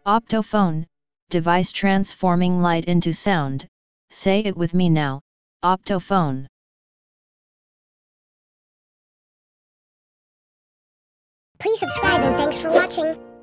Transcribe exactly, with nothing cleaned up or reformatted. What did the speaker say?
Optophone, device transforming light into sound. Say it with me now, optophone. Please subscribe and thanks for watching.